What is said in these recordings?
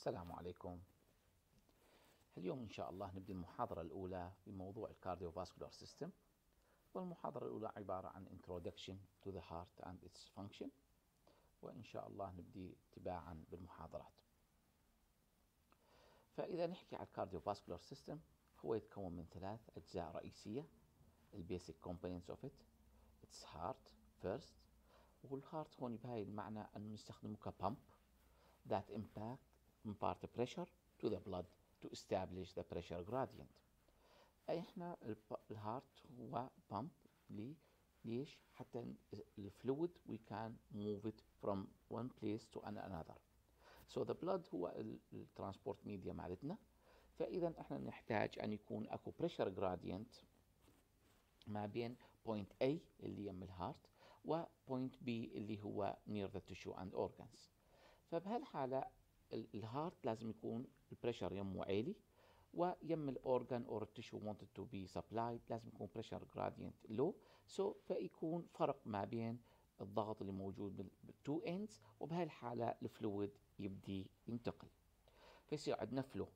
السلام عليكم. اليوم إن شاء الله نبدأ المحاضرة الأولى بموضوع الكارديوفاسكولار سيستم، والمحاضرة الأولى عبارة عن Introduction to the Heart and its Function، وإن شاء الله نبدأ تباعا بالمحاضرات. فإذا نحكي على الكارديوفاسكولار سيستم هو يتكون من 3 أجزاء رئيسية. البيسك components of it its heart first، والهارت هون بهاي المعنى أنه نستخدمه كبامب that impart pressure to the blood to establish the pressure gradient. احنا الهارت هو بامب ليش؟ حتى الفلويد we can move it from one place to another. So the blood هو الترانسبورت ميديا مالتنا، فإذا احنا نحتاج أن يكون أكو pressure gradient ما بين point A اللي يم الهارت و point B اللي هو near the tissue and organs. فبهالحالة الهارت لازم يكون البريشر يمه عالي، ويم الاورجان اور التشو wanted to be supplied لازم يكون بريشر gradient low. فيكون فرق ما بين الضغط اللي موجود بالتو ends، وبهالحالة الفلويد يبدي ينتقل فيصير عندنا flow.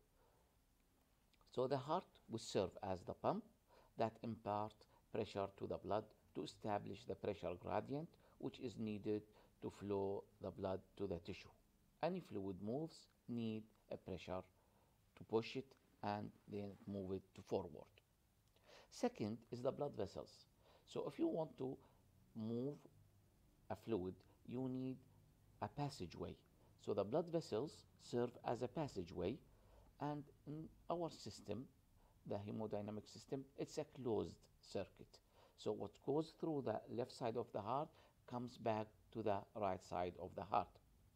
So the heart will serve as the pump that impart pressure to the blood to establish the pressure gradient which is needed to flow the blood to the tissue. Any fluid moves need a pressure to push it and then move it to forward. Second is the blood vessels. So if you want to move a fluid, you need a passageway. So the blood vessels serve as a passageway, and in our system, the hemodynamic system, it's a closed circuit. So what goes through the left side of the heart comes back to the right side of the heart.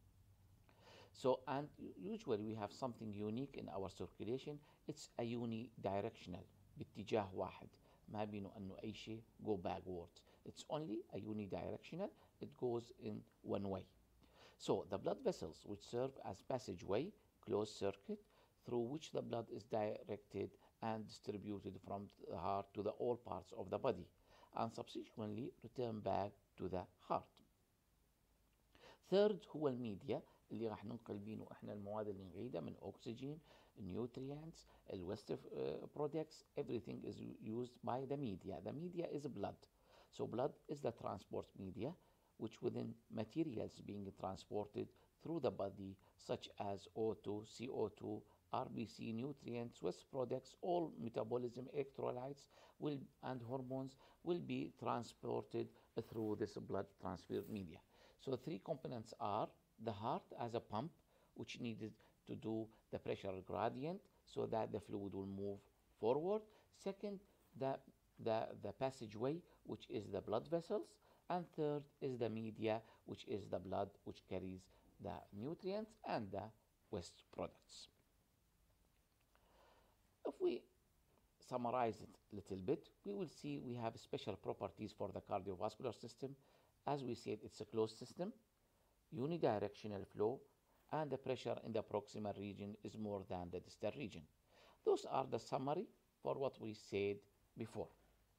So, and usually we have something unique in our circulation. It's a unidirectional باتجاه واحد، ما بينه أنه أي شيء go backwards. It's only a unidirectional. It goes in one way. So the blood vessels which serve as passageway, closed circuit, through which the blood is directed and distributed from the heart to the all parts of the body, and subsequently return back to the heart. Third هو الميديا اللي راح ننقل بينه احنا المواد اللي نعيدها من oxygen, nutrients, waste products. Everything is used by the media. The media is blood. So blood is the transport media which within materials being transported through the body such as O2, CO2, RBC, nutrients, waste products, all metabolism, electrolytes and hormones will be transported through this blood transfer media. So the 3 components are the heart as a pump which needed to do the pressure gradient so that the fluid will move forward. Second, the passageway which is the blood vessels, and third is the media which is the blood which carries the nutrients and the waste products. If we summarize it a little bit, we will see we have special properties for the cardiovascular system. As we said, it's a closed system, unidirectional flow, and the pressure in the proximal region is more than the distal region. Those are the summary for what we said before.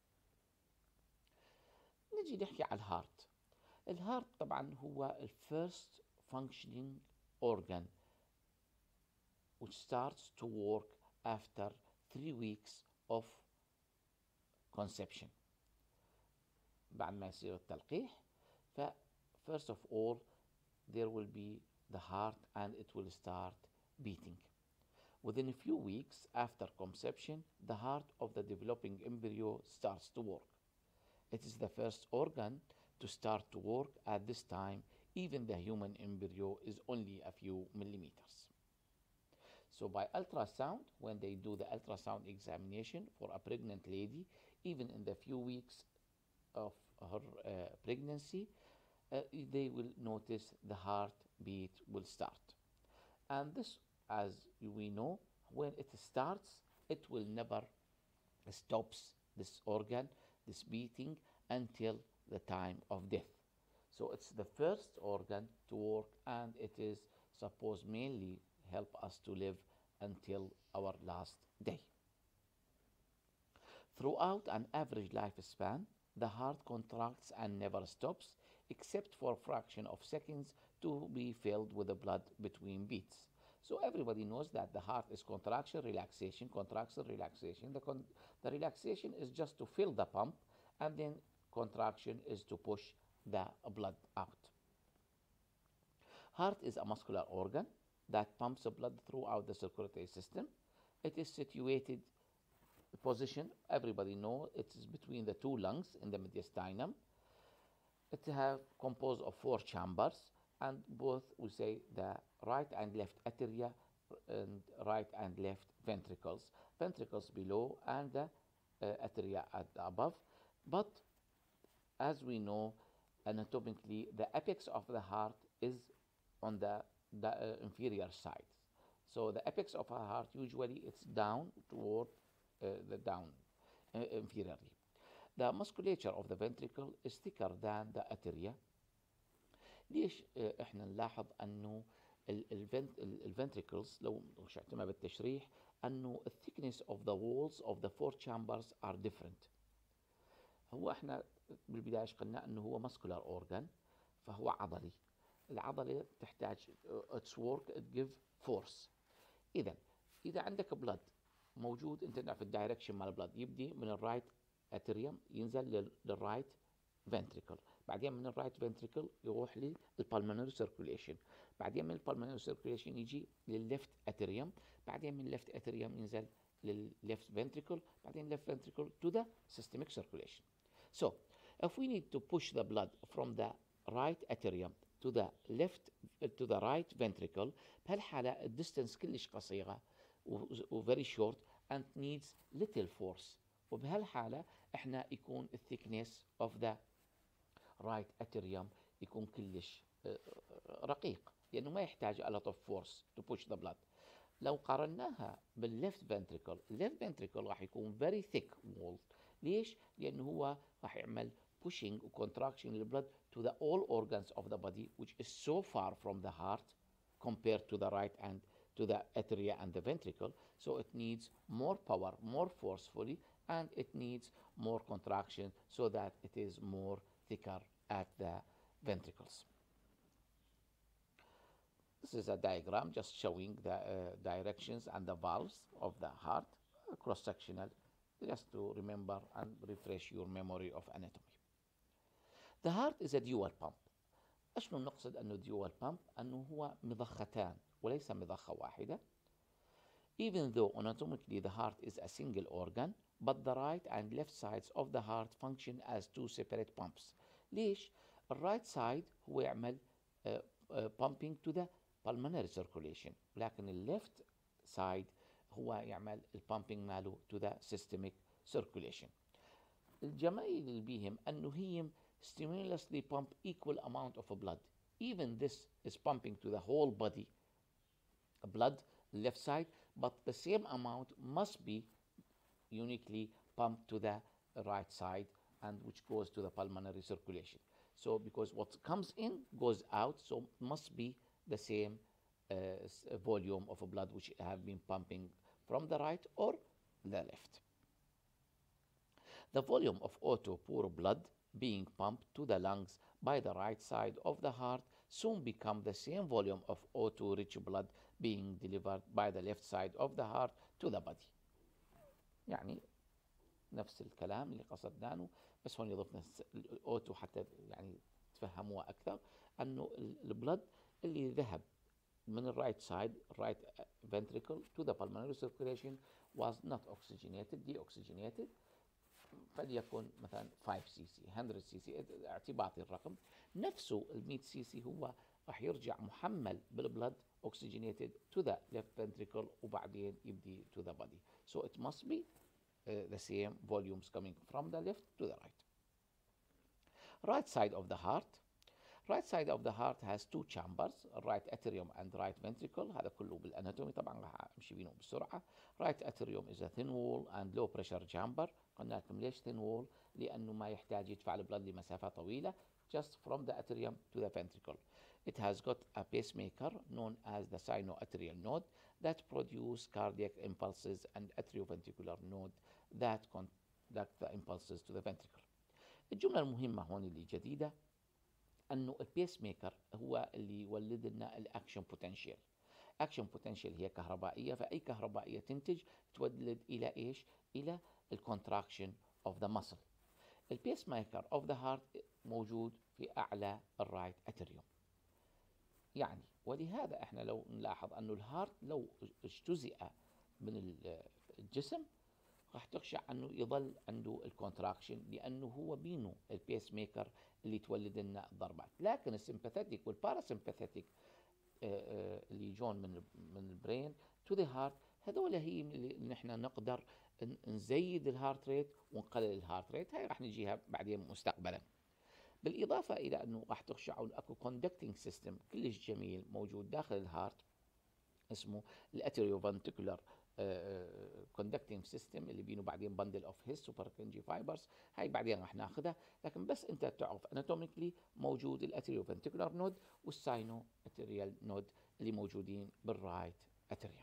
نجي نحكي على الهارت. الهارت طبعا هو the first functioning organ which starts to work after 3 weeks of conception. بعد ما يصير التلقيح، first of all there will be the heart and it will start beating. Within a few weeks after conception, the heart of the developing embryo starts to work. It is the first organ to start to work at this time. Even the human embryo is only a few millimeters. So by ultrasound, when they do the ultrasound examination for a pregnant lady, even in the few weeks of her pregnancy, they will notice the heartbeat will start. And this, as we know, when it starts, it will never stops this organ, this beating, until the time of death. So it's the first organ to work, and it is supposed mainly help us to live until our last day. Throughout an average lifespan, the heart contracts and never stops, except for a fraction of seconds to be filled with the blood between beats. So everybody knows that the heart is contraction, relaxation, contraction, relaxation. The relaxation is just to fill the pump, and then contraction is to push the blood out. Heart is a muscular organ that pumps blood throughout the circulatory system. It is situated position, everybody knows it is between the two lungs in the mediastinum. It have composed of 4 chambers, and both we say the right and left atria and right and left ventricles. Ventricles below and the atria at above. But as we know, anatomically, the apex of the heart is on the inferior side. So the apex of a heart usually it's down toward the down inferiorly. The musculature of the ventricle is thicker than the atria. ليش احنا نلاحظ انه الventricles لو شئتنا بالتشريح انه the thickness of the walls of the 4 chambers are different. هو احنا بالبداية قلنا انه هو muscular organ، فهو عضلي. العضلة تحتاج its work it give force. إذا عندك blood موجود، انت تعرف الدايركشن مال البلد يبدي من الرايت اتريوم ينزل للرايت فنتريكل، بعدين من الرايت فنتريكل يروح للبالمونري سيركوليشن، بعدين من البالمونري سيركوليشن يجي للليفت اتريوم، بعدين من الليفت اتريوم ينزل للليفت فنتريكل، بعدين left ventricle to the systemic circulation. So if we need to push the blood from the right atrium to the left to the right ventricle، بهالحالة الديستنس كلش قصيرة و very short and needs little force، وبهالحالة احنا يكون thickness of the right atrium يكون كلش رقيق، لأنه ما يحتاج a lot of force to push the blood. لو قارناها بالليفت ventricle، الليفت ventricle راح يكون very thick walled. ليش؟ لأنه هو راح يعمل pushing و contraction للبلد to the all organs of the body which is so far from the heart compared to the right and to the atria and the ventricle, so it needs more power, more forcefully, and it needs more contraction so that it is more thicker at the ventricles. This is a diagram just showing the directions and the valves of the heart, cross-sectional, just to remember and refresh your memory of anatomy. The heart is a dual pump. أشنو نقصد أنه dual pump؟ أنه هو مضختان وليس مضخة واحدة. Even though anatomically the heart is a single organ, but the right and left sides of the heart function as 2 separate pumps. ليش؟ الرايت سايد هو يعمل pumping to the pulmonary circulation، لكن الليفت سايد هو يعمل pumping ماله to the systemic circulation. الجمايل اللي بيهم أنه هي stimulously pump equal amount of blood. Even this is pumping to the whole body blood left side, but the same amount must be uniquely pumped to the right side, and which goes to the pulmonary circulation. So because what comes in goes out, so must be the same volume of blood which have been pumping from the right or the left. The volume of O2 poor blood being pumped to the lungs by the right side of the heart soon become the same volume of O2 rich blood being delivered by the left side of the heart to the body. يعني نفس الكلام اللي قصدناه، بس هون يضفنا O2 حتى يعني تفهموها أكثر، أنه البلد اللي ذهب من الرايت سايد right ventricle to the pulmonary circulation was not oxygenated, deoxygenated، فليكن مثلا 5 سي سي 100 سي سي اعتباطي الرقم نفسه. ال 100 سي سي هو راح يرجع محمل بالبلد oxygenated to the left ventricle وبعدين يبدي to the body. So it must be the same volumes coming from the left to the right. Right side of the heart. Right side of the heart has 2 chambers, right atrium and right ventricle. هذا كله بالاناتومي طبعا راح امشي بينهم بسرعه. Right atrium is a thin wall and low pressure chamber. قلنا لكم ليش thin wall؟ لانه ما يحتاج يدفع البلد لمسافه طويله، just from the atrium to the ventricle. It has got a pacemaker known as the sinoatrial node that produce cardiac impulses and atrioventricular node that conduct the impulses to the ventricle. الجمله المهمه هون اللي جديده انه البيس ميكر هو اللي يولد لنا الاكشن بوتنشال. اكشن بوتنشال هي كهربائيه، فاي كهربائيه تنتج تولد الى ايش؟ الى الكونتراكشن اوف ذا muscle. البيس ميكر اوف ذا هارت موجود في اعلى الرايت اتريوم. يعني ولهذا احنا لو نلاحظ انه الهارت لو اجتزئ من الجسم راح تخشى انه يظل عنده الكونتراكشن، لانه هو بينه البيس ميكر اللي تولد لنا الضربات. لكن السمباثيتيك والباراسمباثيتيك اللي يجون من البرين تو ذا هارت، هذول هي اللي نحن نقدر نزيد الهارت ريت ونقلل الهارت ريت. هاي راح نجيها بعدين مستقبلا. بالاضافه الى انه راح تخشعون اكو كوندكتنج سيستم كلش جميل موجود داخل الهارت اسمه الاتريوفنتيكولار كوندكتنج سيستم، اللي بينه بعدين بندل اوف هيس سوبركنجي فايبرز. هاي بعدين راح ناخذها، لكن بس انت تعرف اناتوميكلي موجود الاتريوفنتيكولار نود والساينو اتريال نود اللي موجودين بالرايت اتريوم.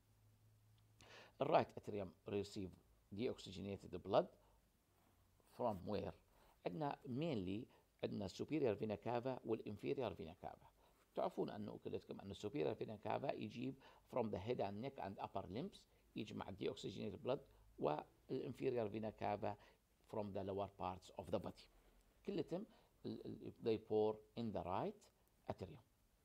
الرايت اتريوم ريسيف deoxygenated blood from where؟ عندنا mainly عندنا superior vena cava والinferior vena cava. تعرفون انه كلتكم انه superior vena cava يجيب from the head and neck and upper limbs، يجمع deoxygenated blood، والinferior vena cava from the lower parts of the body. كلتهم they pour in the right atrium.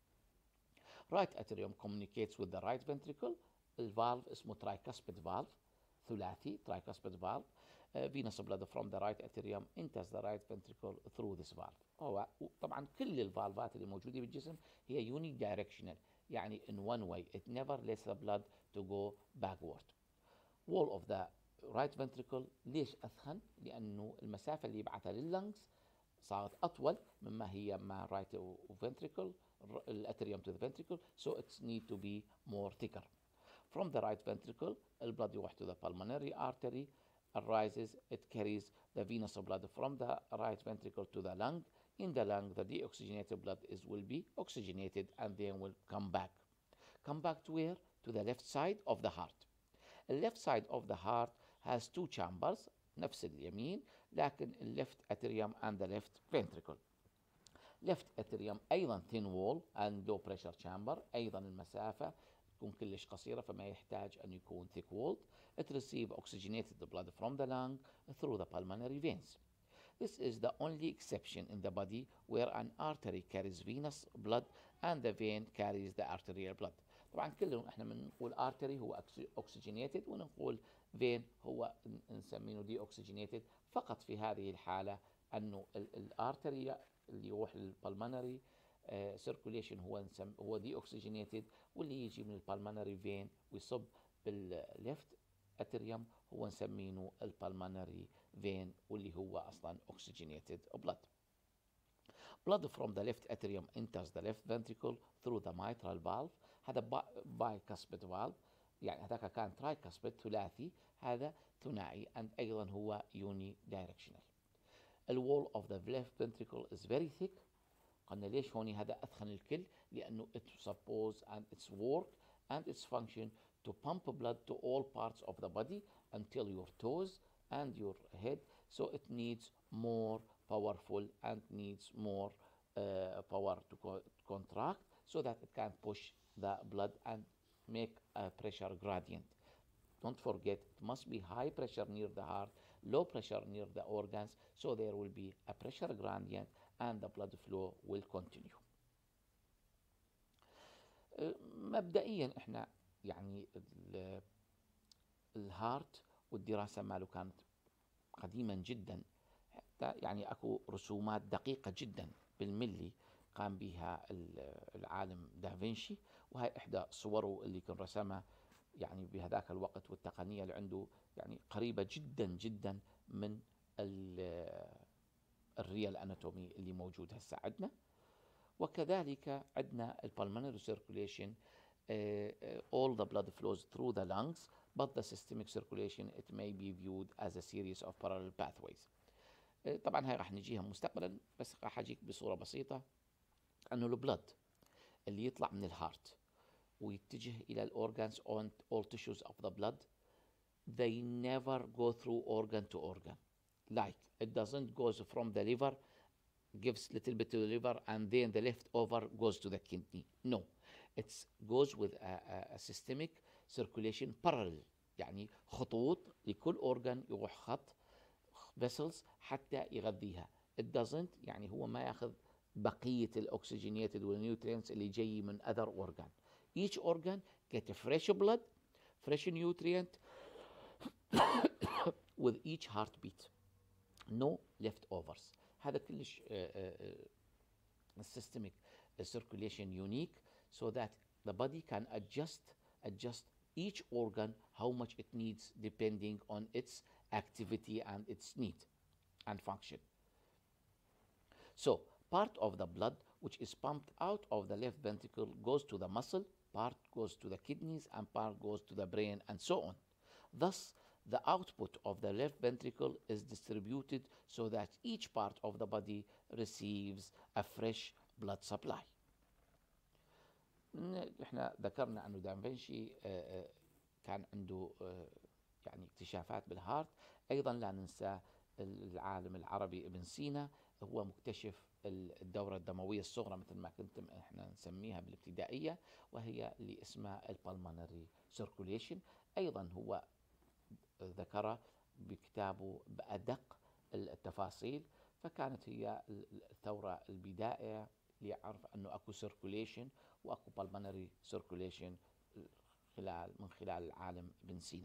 Right atrium communicates with the right ventricle. الفالف اسمه tricuspid valve، ثلاثي tricuspid valve. Venous blood from the right atrium enters the right ventricle through this valve. هو طبعا كل الفالفات اللي موجوده بالجسم هي unidirectional، يعني in one way it never lets the blood to go backward. Wall of the right ventricle ليش أثخن؟ لأنه المسافة اللي يبعثها لللنجز صارت أطول مما هي مع right ventricle الاتريوم to the ventricle, so it need to be more thicker. From the right ventricle, the blood يروح to the pulmonary artery, arises, it carries the venous blood from the right ventricle to the lung. In the lung, the deoxygenated blood will be oxygenated and then will come back. Come back to where? To the left side of the heart. The left side of the heart has two chambers, نفس اليمين، لكن left atrium and the left ventricle. left atrium أيضا thin wall and low pressure chamber، أيضا المسافة تكون كلش قصيرة فما يحتاج أن يكون thick walled. It receives oxygenated blood from the lung through the pulmonary veins. This is the only exception in the body where an artery carries venous blood and the vein carries the arterial blood. طبعا كلهم احنا بنقول artery هو oxygenated ونقول vein هو نسميه deoxygenated. فقط في هذه الحالة أنه الارتري اللي يروح للبلمونري circulation هو deoxygenated، واللي يجي من البلمونري vein ويصب بالليفت اتريوم هو نسمينه البلمونري vein واللي هو اصلا oxygenated blood. Blood from the left atrium enters the left ventricle through the mitral valve. هذا bicuspid valve، يعني هذاك كان tricuspid ثلاثي، هذا ثنائي and أيضا هو unidirectional. The wall of the left ventricle is very thick. قلنا ليش هوني هذا أثخن الكل؟ لأنه it suppose and its work and its function to pump blood to all parts of the body until your toes and your head, so it needs more powerful and needs more power to contract so that it can push the blood and make a pressure gradient. Don't forget, it must be high pressure near the heart, low pressure near the organs, so there will be a pressure gradient and the blood flow will continue. مبدئيا احنا يعني الهارت والدراسة ماله كانت قديما جدا، حتى يعني اكو رسومات دقيقة جدا بالملي قام بها العالم دافنشي، وهي احدى صوره اللي كان رسمها يعني بهذاك الوقت، والتقنية اللي عنده يعني قريبة جدا جدا من الريال اناتومي اللي موجود هسه عندنا. وكذلك عندنا البلمونري circulation، all the blood flows through the lungs, but the systemic circulation it may be viewed as a series of parallel pathways. طبعا هاي راح نجيها مستقبلا، بس راح اجيك بصورة بسيطة انه البلد اللي يطلع من الهارت ويتجه الى الاورجانز on all tissues of the blood, they never go through organ to organ. Like it doesn't go from the liver, gives little bit to the liver and then the leftover goes to the kidney. No, it goes with a systemic circulation parallel، يعني خطوط لكل organ يروح خط vessels حتى يغذيها. it doesn't يعني هو ما ياخذ بقية الأكسجينيتد والنيوترينتس اللي جاي من other organ. each organ get fresh blood, fresh nutrient with each heartbeat. no leftovers. هذا كلش systemic circulation unique so that the body can adjust each organ how much it needs depending on its activity and its need and function. So part of the blood which is pumped out of the left ventricle goes to the muscle, part goes to the kidneys, and part goes to the brain, and so on. Thus the output of the left ventricle is distributed so that each part of the body receives a fresh blood supply. احنا ذكرنا انه دافنشي كان عنده يعني اكتشافات بالهارت. ايضا لا ننسى العالم العربي ابن سينا، هو مكتشف الدورة الدموية الصغرى مثل ما كنتم احنا نسميها بالابتدائية، وهي اللي اسمها البلمونري سيركوليشن. ايضا هو ذكرها بكتابه بأدق التفاصيل، فكانت هي الثورة البدائية ليعرف انه اكو سيركوليشن واكو بالمونري سيركوليشن من خلال العالم ابن سينا.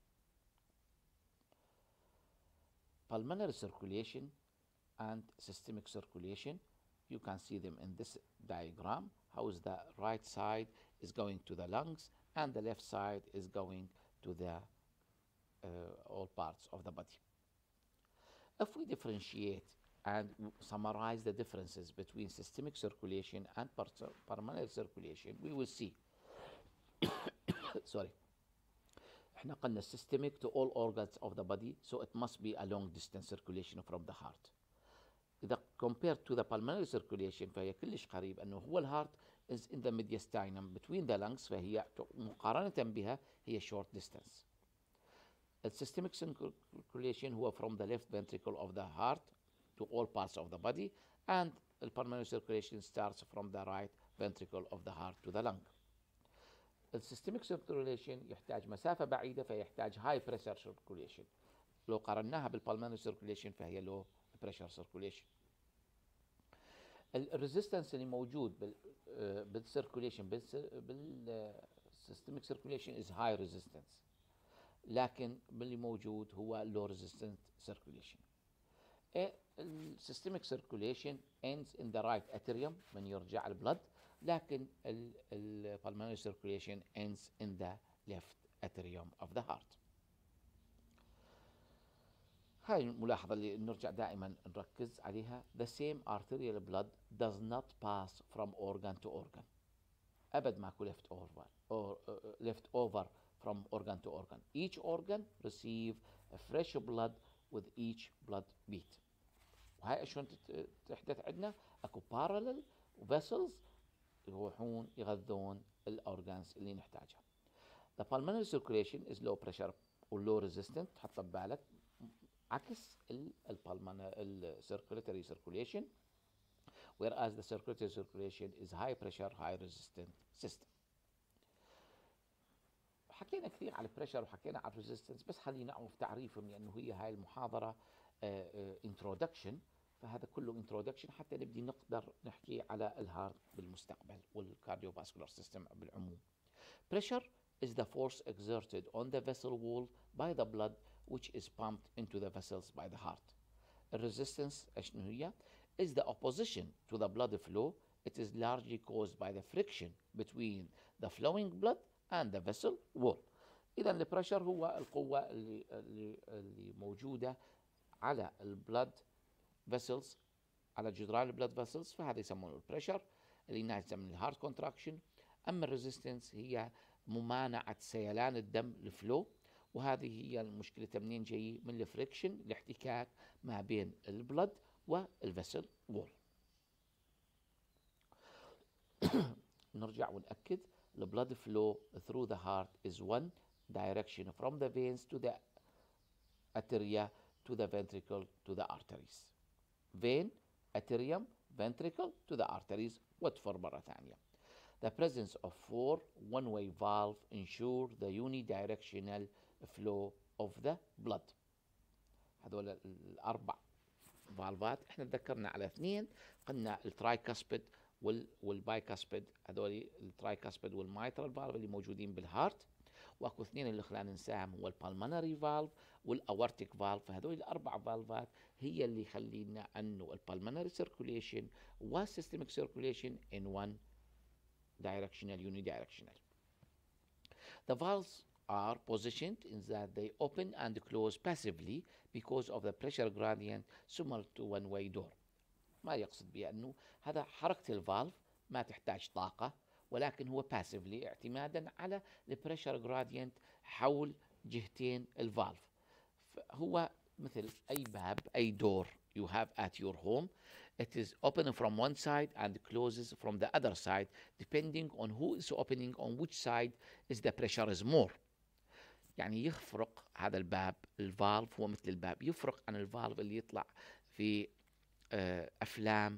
Pulmonary circulation and systemic circulation, you can see them in this diagram. How is the right side is going to the lungs and the left side is going to the all parts of the body. If we differentiate and summarize the differences between systemic circulation and pulmonary circulation, we will see sorry, احنا قلنا systemic to all organs of the body, so it must be a long distance circulation from the heart. إذا compared to the pulmonary circulation فهي كلش قريب، أنه هو الهارت is in the mediastinum between the lungs، فهي مقارنة بها هي short distance. The systemic circulation هو from the left ventricle of the heart to all parts of the body, and the pulmonary circulation starts from the right ventricle of the heart to the lung. السيستميك سيركوليشن يحتاج مسافة بعيدة فيحتاج هاي بريشر سيركوليشن. لو قارناها بالبلمونري سيركوليشن فهي لو بريشر سيركوليشن. الريزيستنس اللي موجود بالسيركوليشن بالسيستميك سيركوليشن از هاي ريزيستنس، لكن باللي موجود هو لو ريزيستنت سيركوليشن. السيستميك سيركوليشن ends in the right atrium من يرجع البلد، لكن pulmonary circulation ends in the left atrium of the heart. هاي الملاحظة اللي نرجع دائما نركز عليها. The same arterial blood does not pass from organ to organ. أبد ماكو left over from organ to organ. Each organ receive a fresh blood with each blood beat. وهاي شلون تحدث عندنا؟ اكو parallel vessels يروحون يغذون الأورجانز اللي نحتاجها. The pulmonary circulation is low pressure و low resistant، تحطه ببالك، عكس ال circulatory circulation، whereas the circulatory circulation is high pressure high resistant system. حكينا كثير على البريشر وحكينا على الريزيستنس، بس خلينا نعرف تعريفهم لأنه هي هاي المحاضرة introduction، فهذا كله introduction حتى نبدي نقدر نحكي على الهارت بالمستقبل والكارديوفاسكولار سيستم بالعموم. Pressure is the force exerted on the vessel wall by the blood which is pumped into the vessels by the heart. Resistance شنو هي؟ is the opposition to the blood flow. It is largely caused by the friction between the flowing blood and the vessel wall. إذا البريشر هو القوة اللي موجودة على البلد vessels، على جدران البلد فيسلز، فهذا يسمونه البريشر اللي يسمونه الهارت كونتراكشن. اما الريزيستنس هي ممانعه سيلان الدم الفلو، وهذه هي مشكلتها منين جاي؟ من الفريكشن، الاحتكاك ما بين البلد والفيسل وول. نرجع ونأكد البلد flow through the heart is one direction from the veins to the atria to the ventricle to the arteries. vein, atrium, ventricle to the arteries. وادفر مرة ثانية. The presence of 4 one-way valve ensure the unidirectional flow of the blood. هذول الأربع فالفات احنا تذكرنا على اثنين، قلنا الترايكاسبيد والبايكاسبيد، هذول الترايكاسبيد والمايترال فالف اللي موجودين بالهارت، واكو اثنين اللي خلينا ننساهم هو البالمونري فالف والاورتيك فالف. فهذول الاربع فالفات هي اللي يخلينا انه البالمونري سيركوليشن والسيستميك سيركوليشن in one directional unidirectional. The valves are positioned in that they open and close passively because of the pressure gradient similar to one-way door. ما يقصد بها أنه هذا حركة الفالف ما تحتاج طاقة، ولكن هو passively اعتمادا على البريشر جرادينت حول جهتين الفالف. هو مثل أي باب، أي door you have at your home. It is open from one side and closes from the other side depending on who is opening on which side is the pressure is more. يعني يفرق هذا الباب، الفالف هو مثل الباب، يفرق عن الفالف اللي يطلع في أفلام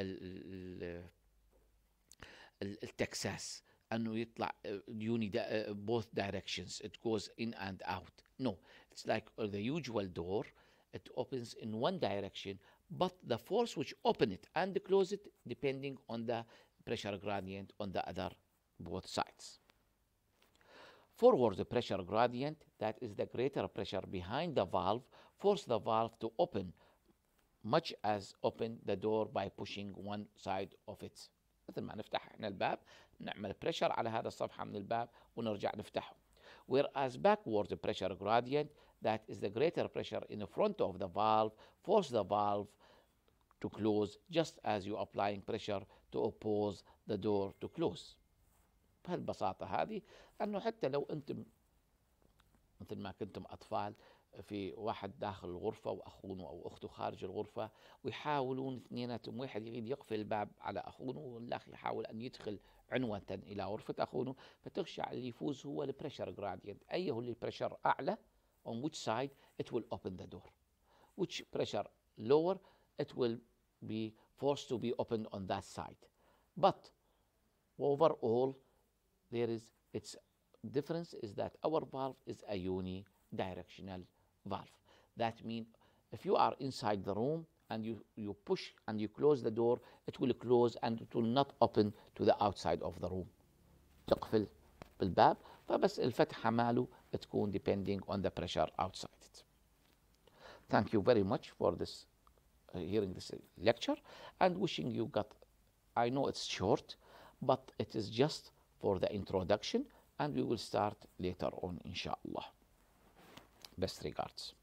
التكساس أنه يطلع both directions, it goes in and out. No, it's like the usual door, it opens in one direction, but the force which open it and close it depending on the pressure gradient on the other both sides. Forward pressure gradient, that is the greater pressure behind the valve, force the valve to open much as open the door by pushing one side of it. مثل ما نفتح احنا الباب نعمل pressure على هذا الصفحة من الباب ونرجع نفتحه. Whereas backward pressure gradient, that is the greater pressure in the front of the valve, force the valve to close just as you applying pressure to oppose the door to close. بهالبساطة هذه، أنه حتى لو أنتم مثل ما كنتم أطفال في واحد داخل الغرفة وأخونه أو أخته خارج الغرفة ويحاولون اثنيناتهم، واحد يريد يقفل الباب على أخونه والآخر يحاول أن يدخل عنوة إلى غرفة أخونه، فتخشى اللي يفوز هو البريشر جرادينت. أيه اللي البريشر أعلى on which side it will open the door, which pressure lower it will be forced to be opened on that side. But overall there is its difference is that our valve is a unidirectional valve. That means if you are inside the room and you push and you close the door, it will close and it will not open to the outside of the room. تقفل بالباب، فبس الفتحة ماله تكون depending on the pressure outside it. Thank you very much for this hearing this lecture and wishing you got, I know it's short, but it is just for the introduction and we will start later on inshallah. Best regards.